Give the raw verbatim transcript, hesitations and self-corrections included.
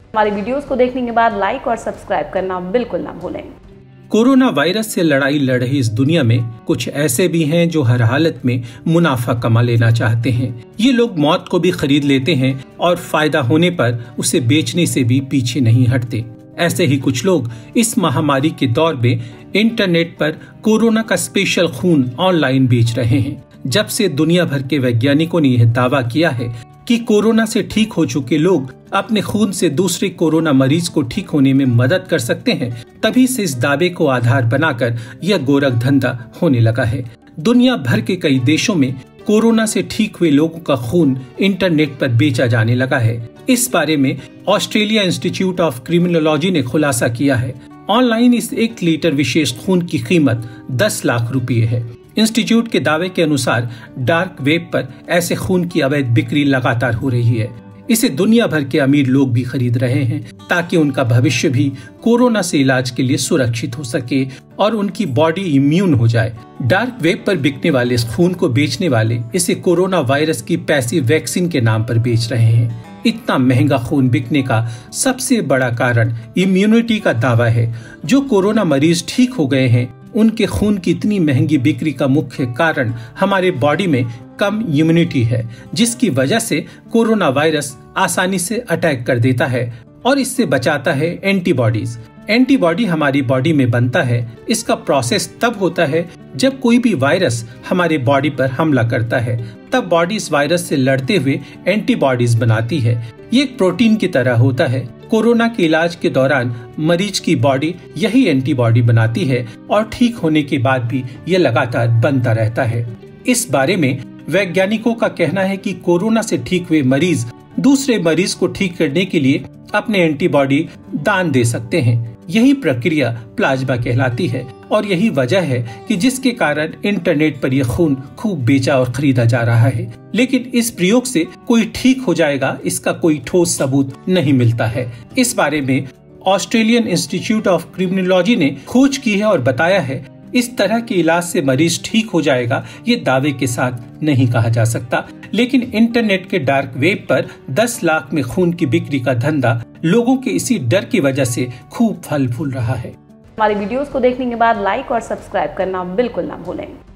हमारी वीडियोस को देखने के बाद लाइक और सब्सक्राइब करना बिल्कुल ना भूलें। कोरोना वायरस से लड़ाई लड़ रही इस दुनिया में कुछ ऐसे भी हैं जो हर हालत में मुनाफा कमा लेना चाहते हैं। ये लोग मौत को भी खरीद लेते हैं और फायदा होने पर उसे बेचने से भी पीछे नहीं हटते। ऐसे ही कुछ लोग इस महामारी के दौर में इंटरनेट पर कोरोना का स्पेशल खून ऑनलाइन बेच रहे हैं। जब से दुनिया भर के वैज्ञानिकों ने यह दावा किया है कि कोरोना से ठीक हो चुके लोग अपने खून से दूसरे कोरोना मरीज को ठीक होने में मदद कर सकते हैं, तभी से इस दावे को आधार बनाकर यह गोरख धंधा होने लगा है। दुनिया भर के कई देशों में कोरोना से ठीक हुए लोगों का खून इंटरनेट पर बेचा जाने लगा है। इस बारे में ऑस्ट्रेलिया इंस्टीट्यूट ऑफ क्रिमिनोलॉजी ने खुलासा किया है। ऑनलाइन इस एक लीटर विशेष खून की कीमत दस लाख रुपए है। इंस्टीट्यूट के दावे के अनुसार डार्क वेब पर ऐसे खून की अवैध बिक्री लगातार हो रही है। इसे दुनिया भर के अमीर लोग भी खरीद रहे हैं ताकि उनका भविष्य भी कोरोना से इलाज के लिए सुरक्षित हो सके और उनकी बॉडी इम्यून हो जाए। डार्क वेब पर बिकने वाले इस खून को बेचने वाले इसे कोरोना वायरस की पैसिव वैक्सीन के नाम पर बेच रहे हैं। इतना महंगा खून बिकने का सबसे बड़ा कारण इम्यूनिटी का दावा है। जो कोरोना मरीज ठीक हो गए हैं उनके खून की इतनी महंगी बिक्री का मुख्य कारण हमारे बॉडी में कम इम्यूनिटी है, जिसकी वजह से कोरोना वायरस आसानी से अटैक कर देता है और इससे बचाता है एंटीबॉडीज। एंटीबॉडी हमारी बॉडी में बनता है। इसका प्रोसेस तब होता है जब कोई भी वायरस हमारे बॉडी पर हमला करता है, तब बॉडी इस वायरस से लड़ते हुए एंटीबॉडीज बनाती है। ये एक प्रोटीन की तरह होता है। कोरोना के इलाज के दौरान मरीज की बॉडी यही एंटीबॉडी बनाती है और ठीक होने के बाद भी ये लगातार बनता रहता है। इस बारे में वैज्ञानिकों का कहना है कि कोरोना से ठीक हुए मरीज दूसरे मरीज को ठीक करने के लिए अपने एंटीबॉडी दान दे सकते हैं। यही प्रक्रिया प्लाज्मा कहलाती है और यही वजह है कि जिसके कारण इंटरनेट पर यह खून खूब बेचा और खरीदा जा रहा है। लेकिन इस प्रयोग से कोई ठीक हो जाएगा, इसका कोई ठोस सबूत नहीं मिलता है। इस बारे में ऑस्ट्रेलियन इंस्टीट्यूट ऑफ क्रिमिनोलॉजी ने खोज की है और बताया है इस तरह के इलाज से मरीज ठीक हो जाएगा, ये दावे के साथ नहीं कहा जा सकता। लेकिन इंटरनेट के डार्क वेब पर दस लाख में खून की बिक्री का धंधा लोगों के इसी डर की वजह से खूब फल फूल रहा है। हमारी वीडियोस को देखने के बाद लाइक और सब्सक्राइब करना बिल्कुल ना भूलें।